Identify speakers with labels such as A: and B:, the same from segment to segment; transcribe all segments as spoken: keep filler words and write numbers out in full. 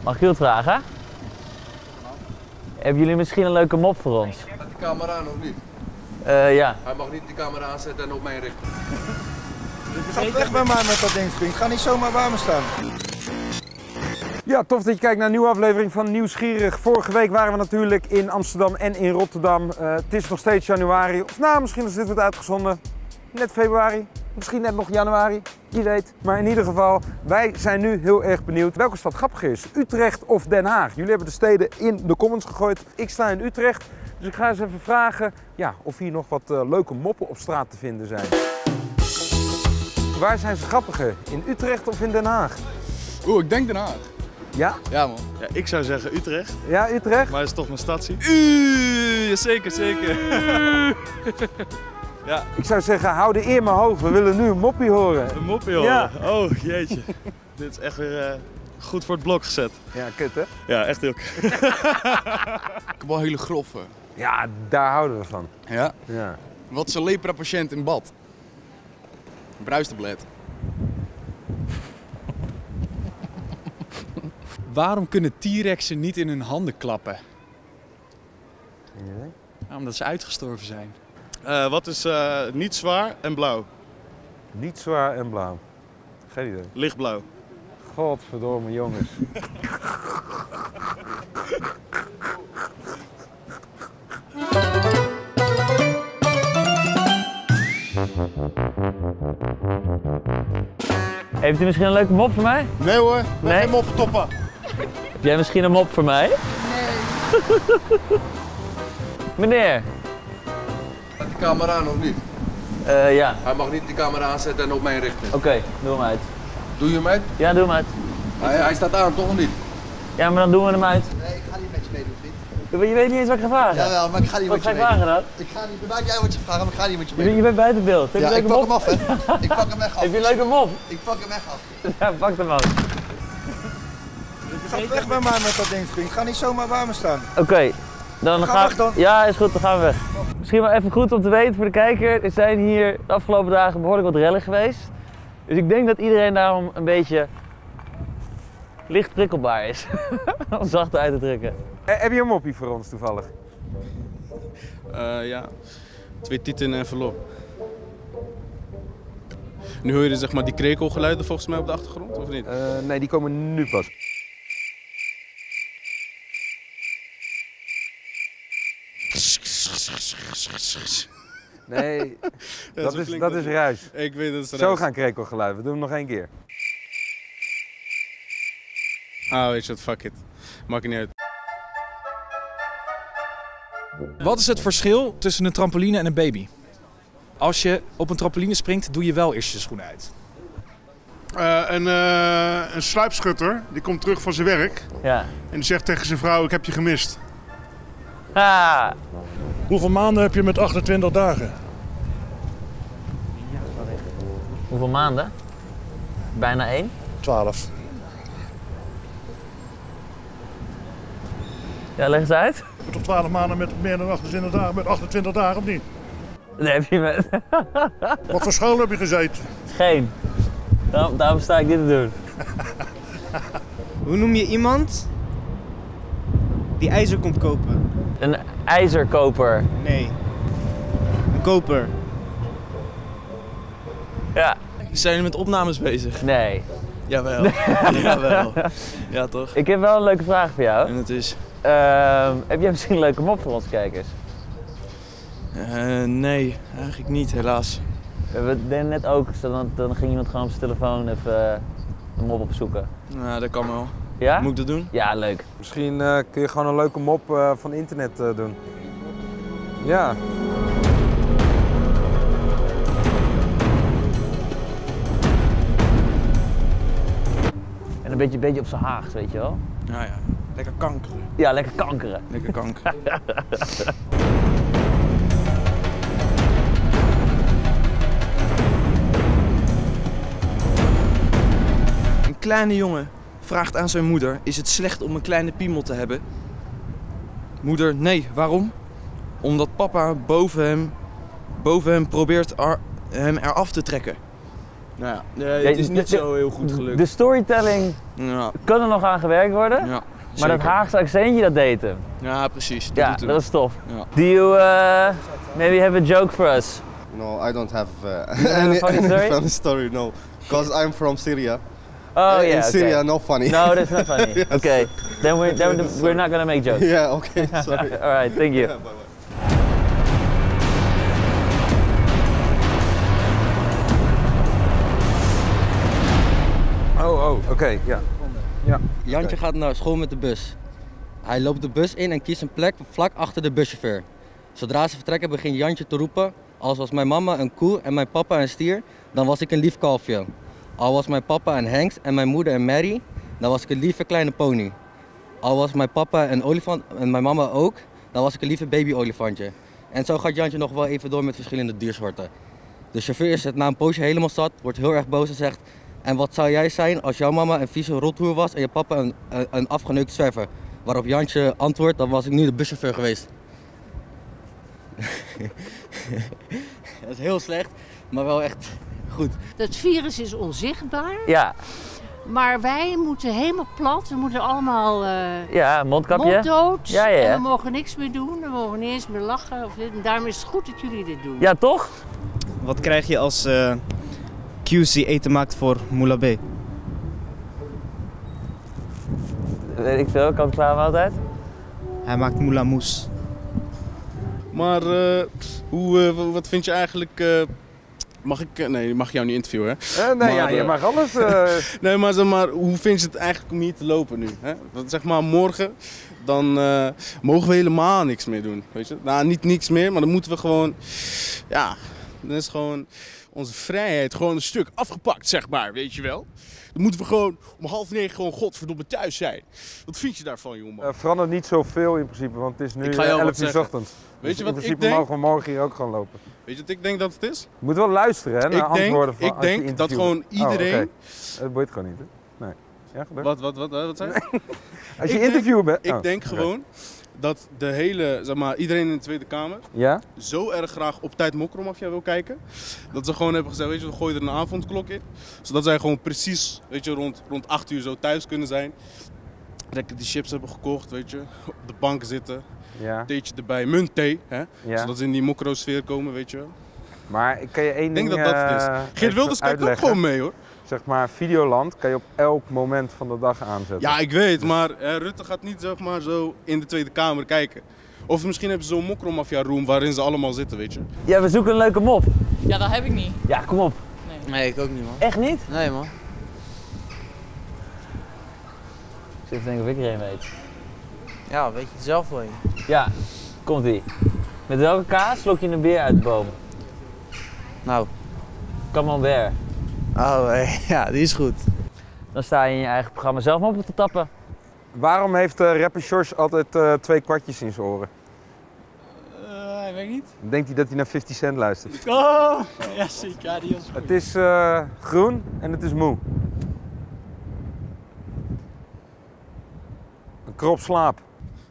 A: Mag ik u wat vragen? Hebben jullie misschien een leuke mop voor ons?
B: Staat die camera aan of niet?
A: Uh, ja.
B: Hij mag niet die camera aanzetten en op mij richten.
C: Ga weg bij mij met dat ding, Spring. Ga niet zomaar bij me staan.
D: Ja, tof dat je kijkt naar een nieuwe aflevering van Nieuwsgierig. Vorige week waren we natuurlijk in Amsterdam en in Rotterdam. Uh, het is nog steeds januari. Of nou, misschien als dit wordt uitgezonden, net februari. Misschien net nog januari, wie weet. Maar in ieder geval, wij zijn nu heel erg benieuwd welke stad grappiger is. Utrecht of Den Haag? Jullie hebben de steden in de comments gegooid. Ik sta in Utrecht, dus ik ga eens even vragen ja, of hier nog wat uh, leuke moppen op straat te vinden zijn. Waar zijn ze grappiger? In Utrecht of in Den Haag?
E: Oeh, ik denk Den Haag.
D: Ja?
E: Ja, man.
F: Ja, ik zou zeggen Utrecht.
D: Ja, Utrecht?
F: Maar het is toch mijn stadsie. Uh, zeker, zeker. Ja.
D: Ik zou zeggen, hou de eer maar hoog. We willen nu een moppie horen.
F: Een moppie horen? Ja. Oh, jeetje. Dit is echt weer uh, goed voor het blok gezet.
D: Ja, kut hè?
F: Ja, echt heel kut.
E: Ik heb wel hele grove.
D: Ja, daar houden we van.
E: Ja?
D: Ja.
E: Wat is een lepra-patiënt in bad? Een bruistablet.
G: Waarom kunnen T-rexen niet in hun handen klappen?
D: Nee.
G: Ja, omdat ze uitgestorven zijn.
F: Uh, wat is uh, niet zwaar en blauw?
D: Niet zwaar en blauw. Geen idee.
F: Lichtblauw.
D: Godverdomme jongens.
A: Heeft u misschien een leuke mop voor mij?
C: Nee hoor,
A: nee?
C: geen mop toppen.
A: Heb jij misschien een mop voor mij? Nee. Meneer.
B: Staat die camera aan of niet?
A: Uh, ja.
B: Hij mag niet die camera aanzetten en op mij richten.
A: Oké, okay, doe hem uit.
B: Doe je hem uit?
A: Ja, doe hem uit.
B: Hij, hij staat aan, toch of niet?
A: Ja, maar dan doen we hem uit.
C: Nee, ik ga niet met je meedoen, vriend.
A: Je weet niet eens wat ik ga vragen.
C: Jawel, maar ik ga niet
A: wat
C: met je
A: meedoen. Wat ga je vragen dan?
C: Ik ga niet, maak jij wat je vraagt, maar ik ga niet met je
A: Je,
C: meedoen.
A: je bent buiten beeld. Heb
C: ja,
A: je
C: ik pak
A: mop?
C: hem af, hè. Ik pak hem echt af.
A: Heb je een leuke mop?
C: Ik pak hem echt af.
A: Ja, pak hem af.
C: Ga weg bij mij met dat ding, vriend. Ga niet zomaar bij me staan.
A: Oké, okay, dan
C: ga
A: gaan
C: weg dan.
A: Ja, is goed, dan gaan we weg. Misschien wel even goed om te weten voor de kijker. Er zijn hier de afgelopen dagen behoorlijk wat rellen geweest. Dus ik denk dat iedereen daarom een beetje licht prikkelbaar is. Om zacht uit te drukken.
D: Eh, heb je een moppie voor ons toevallig?
F: Uh, ja, twee tieten en een envelop. Nu hoor je zeg maar die krekelgeluiden volgens mij op de achtergrond, of niet?
D: Uh, nee, die komen nu pas. Nee,
F: ja,
D: dat, is, dat is ruis.
F: Ik weet dat is ruis.
D: Zo gaan krekelgeluiden. We doen hem nog één keer.
F: Ah, weet je wat, fuck it. Maakt niet uit.
G: Wat is het verschil tussen een trampoline en een baby? Als je op een trampoline springt, doe je wel eerst je schoenen uit.
H: Uh, een, uh, een sluipschutter, die komt terug van zijn werk.
A: Ja.
H: En die zegt tegen zijn vrouw, ik heb je gemist.
A: Ah.
I: Hoeveel maanden heb je met achtentwintig dagen?
A: Hoeveel maanden? Bijna één?
I: twaalf.
A: Ja, leg eens uit.
I: Je hebt toch twaalf maanden met meer dan achtentwintig dagen, met achtentwintig dagen of niet?
A: Nee, heb je met.
I: Wat voor school heb je gezeten?
A: Geen. Daarom, daarom sta ik dit te doen.
J: Hoe noem je iemand die ijzer komt kopen?
A: Een ijzerkoper.
J: Nee. Een koper.
A: Ja.
K: Zijn jullie met opnames bezig?
A: Nee.
K: Jawel. Jawel. Ja, toch?
A: Ik heb wel een leuke vraag voor jou.
K: En het is?
A: Uh, heb jij misschien een leuke mop voor onze kijkers?
K: Uh, nee, eigenlijk niet, helaas.
A: We deden net ook, dan, dan ging iemand gewoon op zijn telefoon even een mop opzoeken.
K: Nou, dat kan wel.
A: Ja?
K: Moet ik dat doen?
A: Ja, leuk.
D: Misschien uh, kun je gewoon een leuke mop uh, van internet uh, doen. Ja.
A: En een beetje, beetje op zijn Haags, weet je wel?
K: Ja, ja. Lekker kankeren.
A: Ja, lekker kankeren.
K: Lekker kankeren. Een kleine jongen vraagt aan zijn moeder, is het slecht om een kleine piemel te hebben? Moeder, nee, waarom? Omdat papa boven hem, boven hem probeert er, hem eraf te trekken. Nou ja, nee, het is niet zo heel goed gelukt.
A: De storytelling
K: ja.
A: kan er nog aan gewerkt worden.
K: Ja,
A: maar dat Haagse accentje, dat deed hem.
K: Ja, precies. Dat
A: ja,
K: doet hem.
A: dat is tof.
K: Ja.
A: Do you uh, maybe have a joke for us?
L: No, I don't have uh,
A: any,
L: any,
A: funny
L: any
A: story?
L: funny story, no. Because I'm from Syria.
A: Oh
L: uh,
A: yeah,
L: in Syria,
A: okay.
L: no funny.
A: No, that's not funny.
L: Yes.
A: Okay, then we're then we're not gonna make jokes.
L: Yeah, okay, sorry.
A: All right, thank you.
L: Yeah, bye bye.
D: Oh, oh, oké, okay, ja. ja.
M: Jantje gaat naar school met de bus. Hij loopt de bus in en kiest een plek vlak achter de buschauffeur. Zodra ze vertrekken begint Jantje te roepen: als was mijn mama een koe en mijn papa een stier, dan was ik een lief kalfje. Al was mijn papa een hengst en mijn moeder een merrie, dan was ik een lieve kleine pony. Al was mijn papa een olifant en mijn mama ook, dan was ik een lieve baby-olifantje. En zo gaat Jantje nog wel even door met verschillende diersoorten. De chauffeur is het na een poosje helemaal zat, wordt heel erg boos en zegt: en wat zou jij zijn als jouw mama een vieze rothoer was en je papa een, een, een afgeneukt zwerver? Waarop Jantje antwoordt: dan was ik nu de buschauffeur geweest. Dat is heel slecht, maar wel echt goed.
N: Dat virus is onzichtbaar.
A: Ja.
N: Maar wij moeten helemaal plat, we moeten allemaal uh,
A: ja, mondkapje.
N: monddood.
A: Ja, ja, ja.
N: En we mogen niks meer doen, we mogen niet eens meer lachen. Of dit. En daarom is het goed dat jullie dit doen.
A: Ja, toch?
J: Wat krijg je als uh, Q C eten maakt voor Moula B?
A: Weet ik veel, kan het klaar altijd?
J: Hij maakt Moula Moes.
H: Maar uh, hoe, uh, wat vind je eigenlijk... Uh, mag ik... Uh, nee, mag jou niet interviewen, hè?
D: Uh, nee,
H: maar,
D: ja, je
H: uh,
D: mag alles... Uh...
H: nee, maar, zeg maar hoe vind je het eigenlijk om hier te lopen nu? Hè? Want zeg maar morgen, dan uh, mogen we helemaal niks meer doen, weet je? Nou, niet niks meer, maar dan moeten we gewoon... Ja, dan is gewoon onze vrijheid gewoon een stuk afgepakt, zeg maar, weet je wel? Dan moeten we gewoon om half negen gewoon godverdomme thuis zijn. Wat vind je daarvan, jongen?
D: Uh, verandert niet zoveel in principe, want het is nu elf uur ochtends.
H: Weet
D: dus
H: je
D: in
H: wat
D: principe
H: ik denk?
D: mogen we morgen hier ook gewoon lopen.
H: Weet je wat ik denk dat het is?
D: Je moet wel luisteren, hè, naar
H: ik
D: antwoorden
H: denk,
D: van
H: Ik denk dat gewoon iedereen...
D: Oh, okay. Dat boeit gewoon niet, hè? Nee. Ja, gebeurt.
H: Wat, wat, wat, wat zei je?
D: Als je interview bent...
H: Ik
D: oh,
H: denk
D: okay.
H: gewoon dat de hele, zeg maar, iedereen in de Tweede Kamer
D: ja?
H: zo erg graag op tijd Mokromafia wil kijken. Dat ze gewoon hebben gezegd, weet je, we gooien er een avondklok in. Zodat zij gewoon precies, weet je, rond, rond acht uur zo thuis kunnen zijn. Lekker die chips hebben gekocht, weet je. Op de bank zitten.
D: Ja.
H: Theetje erbij, muntthee, hè.
D: Ja.
H: Zodat ze in die mokro-sfeer komen, weet je wel.
D: Maar ik kan je één ding
H: Ik denk dat dat het is. Geert Wilders kijkt ook gewoon mee, hoor.
D: Zeg maar, Videoland kan je op elk moment van de dag aanzetten.
H: Ja, ik weet, maar eh, Rutte gaat niet zeg maar, zo in de Tweede Kamer kijken. Of misschien hebben ze zo'n Mokromafia-room waarin ze allemaal zitten, weet je.
A: Ja, we zoeken een leuke mop.
O: Ja, dat heb ik niet.
A: Ja, kom op.
O: Nee,
K: nee ik ook niet, man.
A: Echt niet?
K: Nee, man.
A: Ik zit te denken of ik er een weet.
K: Ja, weet je het zelf wel.
A: Ja, komt-ie. Met welke kaas slok je een beer uit de boom?
K: Nou.
A: Camembert.
K: Oh, ja, die is goed.
A: Dan sta je in je eigen programma zelf maar op te tappen.
D: Waarom heeft uh, rapper George altijd uh, twee kwartjes in zijn oren?
O: Uh, ik weet niet.
D: Denkt hij dat hij naar fifty cent luistert?
O: Oh, ja zeker. Ja, die was goed.
D: Het is uh, groen en het is moe. Een krop slaap.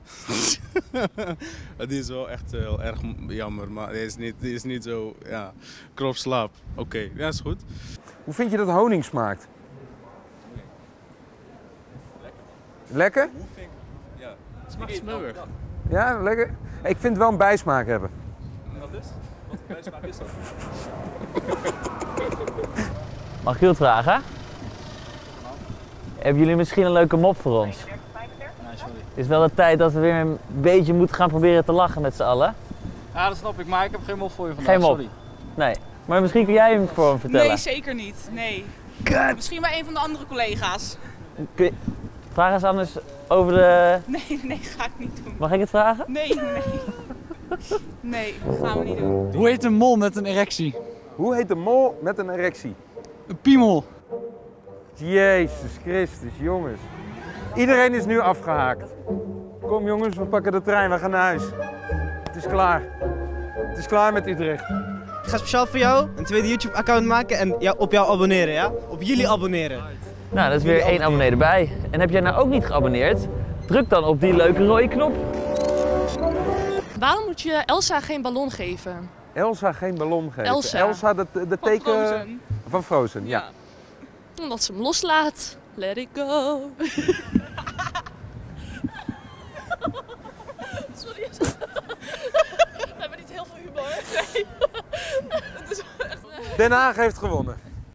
H: Die is wel echt heel erg jammer, maar die is niet, die is niet zo, ja, krop slaap. Oké, okay. Ja, is goed.
D: Hoe vind je dat honing smaakt? Lekker?
H: Ja,
O: het smaakt smeuig.
D: Ja, lekker? Ik vind het wel een bijsmaak hebben.
H: Wat is? Wat voor bijsmaak is dat?
A: Mag ik u wat vragen? Hebben jullie misschien een leuke mop voor ons?
O: Nee, sorry.
A: Het is wel de tijd dat we weer een beetje moeten gaan proberen te lachen met z'n allen.
O: Ja, dat snap ik, maar ik heb geen mop voor je vandaag,
A: geen mop.
O: sorry.
A: Nee, maar misschien kun jij hem voor hem vertellen.
P: Nee, zeker niet. Nee.
A: God.
P: Misschien bij een van de andere collega's.
A: Kun je... Vraag eens anders over de...
P: Nee, nee, ga ik niet doen.
A: Mag ik het vragen?
P: Nee, nee. Nee, gaan we niet doen.
O: Hoe heet een mol met een erectie?
D: Hoe heet een mol met een erectie?
O: Een piemel.
D: Jezus Christus, jongens. Iedereen is nu afgehaakt. Kom jongens, we pakken de trein, we gaan naar huis. Het is klaar. Het is klaar met Utrecht.
J: Ik ga speciaal voor jou een tweede YouTube-account maken en ja, op jou abonneren, ja? Op jullie abonneren.
A: Nou, dat is weer één abonnee erbij. En heb jij nou ook niet geabonneerd? Druk dan op die leuke rode knop.
Q: Waarom moet je Elsa geen ballon geven?
D: Elsa geen ballon geven.
Q: Elsa.
D: Elsa, de, de
Q: Van
D: teken
Q: Frozen.
D: van Frozen, ja.
Q: Omdat ze hem loslaat. Let it go. Sorry. We hebben niet heel veel humor. Nee. Het is echt...
D: Den Haag heeft gewonnen.